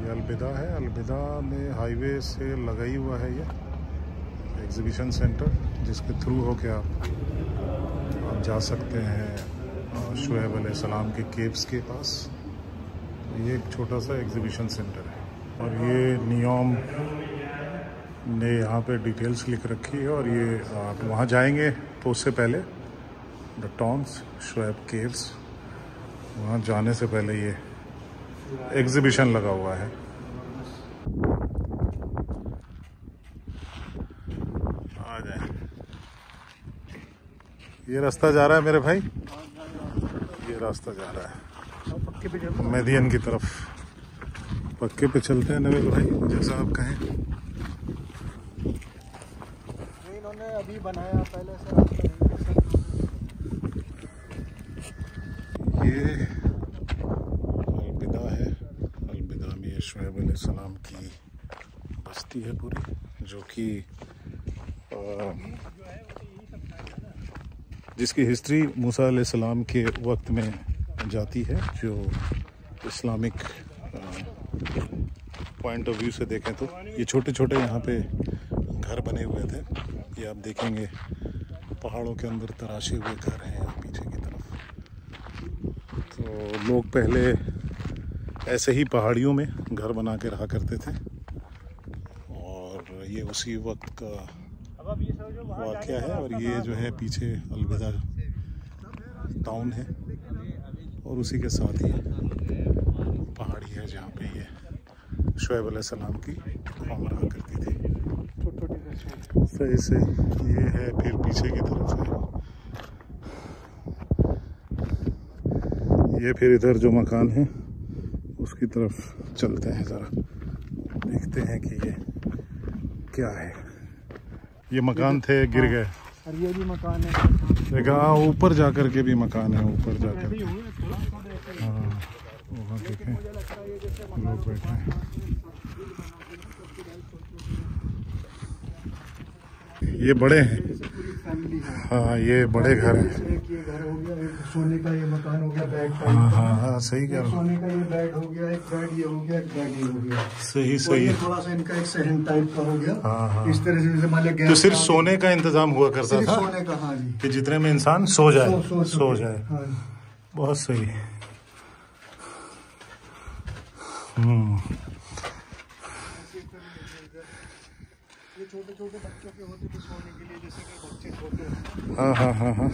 ये अलविदा है। अलविदा में हाईवे से लगा ही हुआ है ये एग्जीबिशन सेंटर, जिसके थ्रू होके आप जा सकते हैं शुएब अलैहिस्सलाम के केव्स के पास। ये एक छोटा सा एग्जीबिशन सेंटर है और ये नियॉम ने यहाँ पे डिटेल्स लिख रखी है। और ये आप वहाँ जाएंगे तो उससे पहले द टॉम्स शुएब केव्स, वहाँ जाने से पहले ये एग्जीबिशन लगा हुआ है। आ जाए, ये रास्ता जा रहा है मेरे भाई, ये रास्ता जा रहा है मेदियन की तरफ। पक्के पे चलते हैं नवील भाई, जैसा आप कहें। इन्होंने अभी बनाया, पहले से ये अलविदा है। अलविदा में ये शुएब अलैहिस्सलाम की बस्ती है पूरी, जो कि जिसकी हिस्ट्री मूसा अलैहिस्सलाम के वक्त में जाती है। जो इस्लामिक पॉइंट ऑफ व्यू से देखें तो ये छोटे छोटे यहाँ पे घर बने हुए थे। ये आप देखेंगे पहाड़ों के अंदर तराशे हुए घर हैं पीछे की तरफ। तो लोग पहले ऐसे ही पहाड़ियों में घर बना के रहा करते थे और ये उसी वक्त का वाक़या है। और ये जो है पीछे अलविदा टाउन है और उसी के साथ ही पहाड़ी है जहाँ पे ये शुएब अलैहिस्सलाम की कौम रहा करती थी। सही सही, ये है फिर पीछे की तरफ है। ये फिर इधर जो मकान है उसकी तरफ चलते हैं, ज़रा देखते हैं कि ये क्या है। ये मकान थे, गिर गए। और ये भी मकान है, देखा ऊपर जाकर के भी मकान है, ऊपर जाकर के। हाँ वहाँ देखें लोग बैठे हैं। ये बड़े हैं, हाँ ये बड़े घर हैं। ये घर हो गया, एक सोने का ये मकान हो गया, बेड टाइप। हाँ हाँ हाँ सही कह रहा हूँ। सोने का ये बेड हो गया, एक बेड ये हो गया, एक बेड ये हो गया। सही सही है। थोड़ा सा इनका एक सहन टाइप का हो गया। हाँ हाँ, इस तरह से जैसे मान लिया तो सिर्फ सोने का इंतजाम हुआ करता था, सोने का। हाँ जी, कि जितने में इंसान सो जाए सो जाए। हाँ। बहुत सही। ये छोटे छोटे बच्चों के होते थे सोने के लिए, जैसे कि बच्चे सोते हैं। हाँ हाँ हाँ हाँ,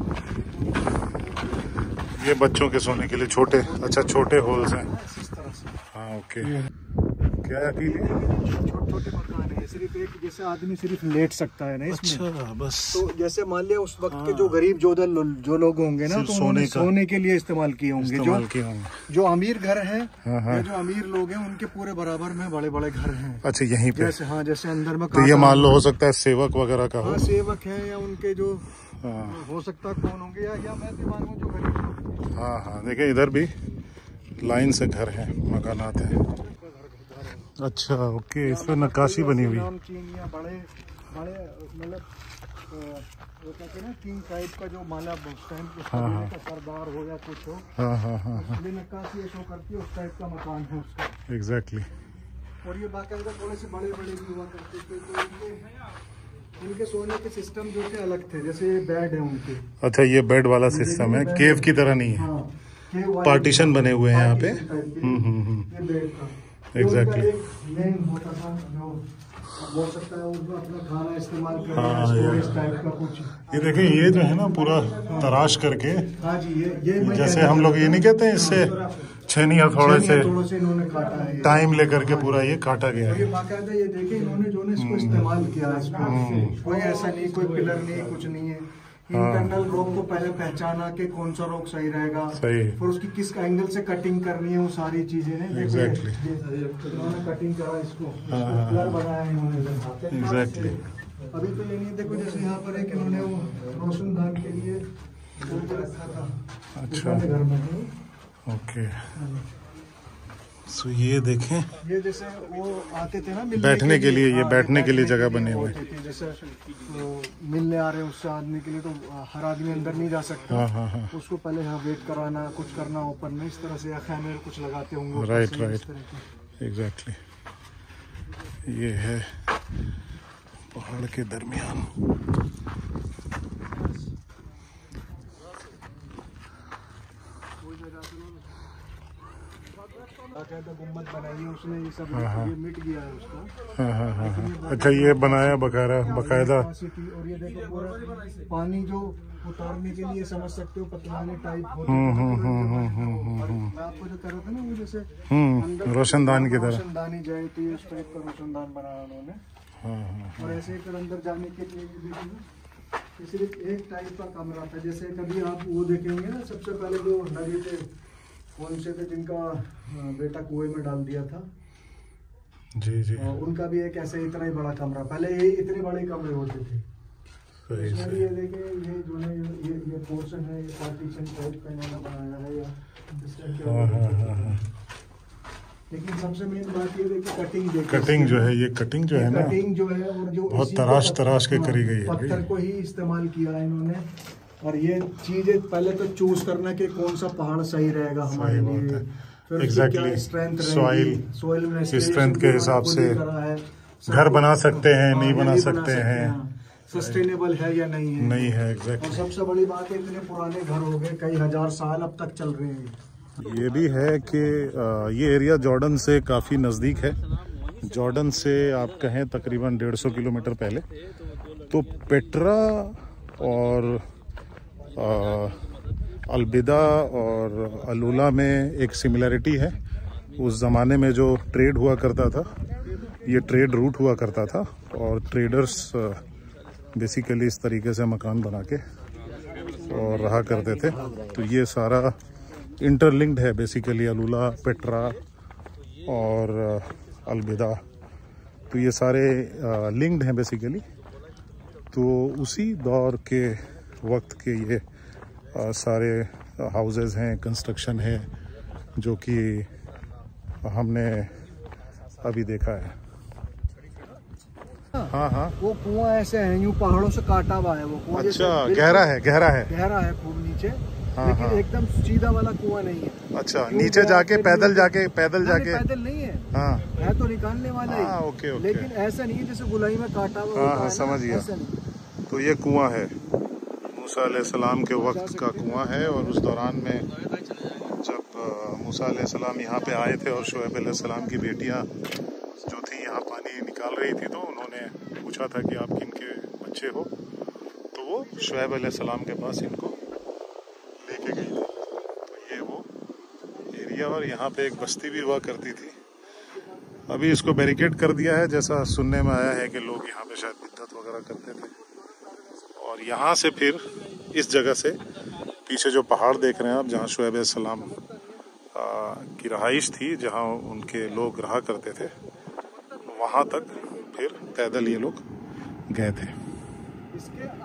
ये बच्चों के सोने के लिए छोटे, अच्छा छोटे होल्स हैं। इस तरह से हाँ ओके। क्या अकील है? छोटे छोटे मकान है, सिर्फ एक जैसे आदमी सिर्फ लेट सकता है ना इसमें। अच्छा बस। तो जैसे मान लिया उस वक्त के जो गरीब जो लोग होंगे ना, तो उन्होंने सोने के लिए इस्तेमाल किए होंगे। जो अमीर घर हैं, या जो अमीर लोग हैं, उनके पूरे बराबर में बड़े बड़े घर हैं। अच्छा यहीं पे? जैसे हाँ, जैसे अंदर में तो ये मान लो हो सकता है सेवक वगैरह का हो। हाँ सेवक है, या उनके जो हो सकता है कौन होंगे, या मैं तो मानूं जो गरीब। हाँ हाँ देखिए इधर भी लाइन से घर हैं, मकानात हैं। अच्छा ओके, इस पे नक्काशी बनी हुई। बड़े बड़े मतलब वो कहते हैं ना किंग टाइप का, जो माला का सरदार हो या कुछ हो। हाँ हाँ हाँ हाँ नक्काशी शो करती है, उस टाइप का मकान है उसका। एग्जैक्टली। और ये बाकायदा थोड़े से बड़े बड़े भी हुआ करते थे, तो इनके सोने के सिस्टम जो थे अलग थे। जैसे ये बेड है उनके। अच्छा ये बेड वाला सिस्टम है, केव की तरह नहीं है। पार्टीशन बने हुए हैं यहाँ पे। ये बेड का एग्जैक्टली। मेन होता था जो बोल सकता है वो अपना खाना इस्तेमाल करना, इस टाइप का कुछ। ये देखिए ये जो है ना पूरा तराश करके। हाँ जी, ये जैसे हम लोग ये नहीं कहते हैं इससे छेनी हथौड़े से इन्होंने काटा है, टाइम लेकर के पूरा ये काटा गया है। ये बाकायदा ये देखिए इन्होंने जो इसको इस्तेमाल किया है इसको। कोई ऐसा नहीं, कोई पिलर नहीं, कुछ नहीं है। इंटरनल रोग को पहले पहचाना कि कौन सा रोग सही रहेगा, सही, फिर उसकी किस एंगल से कटिंग करनी है, वो सारी चीजें हैं। एग्जैक्टली। इन्होंने कटिंग करा इसको, पिलर बनाया इन्होंने। एग्जैक्टली। अभी तो ये नहीं, देखो जैसे यहाँ पर एक इन्होंने वो रोशनदान के लिए रखा था। अच्छा घर में ओके। सो ये देखें, ये जैसे वो आते थे ना बैठने के लिए, ये बैठने के लिए जगह बने हुए। जैसे वो मिलने आ रहे हैं उससे आदमी के लिए, तो हर आदमी अंदर नहीं जा सकता। हाँ हाँ हाँ उसको पहले यहाँ वेट कराना, कुछ करना ओपन में, इस तरह से, या खैमे कुछ लगाते होंगे। राइट राइट, एग्जैक्टली ये है पहाड़ के दरमियान। गुम्बद बनाई है उसने, ये सब ये मिट गया है उसका। अच्छा ये बनाया बकायदा। और ये देखो पूरा पानी जो उतारने के लिए समझ सकते हो पतलाने टाइप होते हैं। मैं आपको जो कर रहा था ना वो जैसे रोशनदान की तरह रोशनदानी जाए तो इस टाइप का रोशनदान बनाया उन्होंने। और ऐसे कर अंदर जाने के लिए सिर्फ एक टाइप का कमरा था। जैसे कभी आप वो देखेंगे ना, सबसे पहले जो नदी थे कौन से थे जिनका बेटा कुएं में डाल दिया था, जी जी, उनका भी एक ऐसे इतना ही बड़ा कमरा, पहले ये इतने बड़े कमरे होते थे। इसमें भी ये देखें, ये जो है ये पोर्शन है, ये पार्टीशन टाइप का इन्होंने बनाया है या लेकिन सबसे मेन बात ये देखिए कटिंग जो है, ये कटिंग जो है ना, कटिंग जो है और जो बहुत तराश के करी गई है। पत्थर को ही इस्तेमाल किया है इन्होंने। और ये चीजें पहले तो चूज करना कि कौन सा पहाड़ सही रहेगा हमारे लिए, एग्जैक्टली सॉइल में स्ट्रेंथ के हिसाब से घर बना सकते हैं, नहीं बना सकते हैं, सस्टेनेबल है या नहीं है, एग्जैक्टली। और सबसे बड़ी बात है इतने पुराने घर हो गए, कई हजार साल अब तक चल रहे हैं। ये भी है कि ये एरिया जॉर्डन से काफ़ी नज़दीक है। जॉर्डन से आप कहें तकरीबन 150 किलोमीटर पहले। तो पेट्रा और अलबिदा और अलूला में एक सिमिलरिटी है। उस ज़माने में जो ट्रेड हुआ करता था, ये ट्रेड रूट हुआ करता था और ट्रेडर्स बेसिकली इस तरीके से मकान बना के और रहा करते थे। तो ये सारा इंटरलिंक्ड है बेसिकली, अलूला, पेट्रा और अलबिदा, तो ये सारे लिंक्ड हैं बेसिकली। तो उसी दौर के वक्त के ये सारे हाउसेस हैं, कंस्ट्रक्शन है, जो कि हमने अभी देखा है। हाँ, वो कुआं ऐसे है, यूं पहाड़ों से काटा हुआ है वो कुआं। अच्छा, गहरा है खूब नीचे, लेकिन एकदम सीधा वाला कुआं नहीं है। अच्छा, नीचे जाके पैदल जाके पैदल नहीं है, है तो निकालने वाला ही। ओके, लेकिन ऐसा नहीं है जैसे गुलाई में काटा हुआ। समझ गया। तो ये कुआं है, मूसा अलैहिस्सलाम के वक्त का कुआं है। और उस दौरान में जब मूसा अलैहिस्सलाम यहाँ पे आए थे और शुएब अलैहिस्सलाम की बेटियाँ जो थी यहाँ पानी निकाल रही थी, तो उन्होंने पूछा था कि आप किनके बच्चे हो, तो वो शुएब अलैहिस्सलाम के पास इनको लेके गई थी। तो ये वो एरिया, और यहाँ पे एक बस्ती भी हुआ करती थी। अभी इसको बैरिकेड कर दिया है, जैसा सुनने में आया है कि लोग यहाँ पे शायद बिद्दत वगैरह करते थे। और यहाँ से फिर इस जगह से पीछे जो पहाड़ देख रहे हैं आप, जहाँ शुएब अलैहिस्सलाम की रहाइश थी, जहाँ उनके लोग रहा करते थे, वहाँ तक फिर पैदल ये लोग गए थे।